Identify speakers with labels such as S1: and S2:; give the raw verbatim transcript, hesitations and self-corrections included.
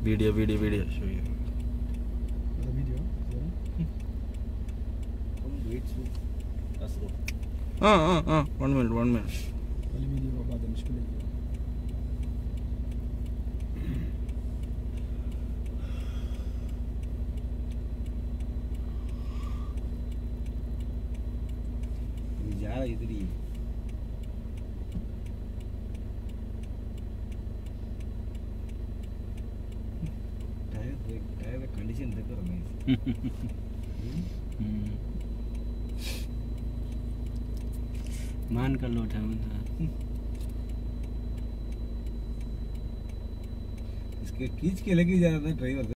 S1: Video video video show you.
S2: The video.
S3: Wait, so that's all.
S1: हाँ हाँ हाँ one minute one minute.
S2: वाली वीडियो को बाद में मुश्किल है.
S3: जा रहा इधर ही. टायर टायर का कंडीशन देखो रमेश.
S4: मान कर लोटा बंदा.
S3: इसके खींच के लेके जा रहा था ड्राइवर.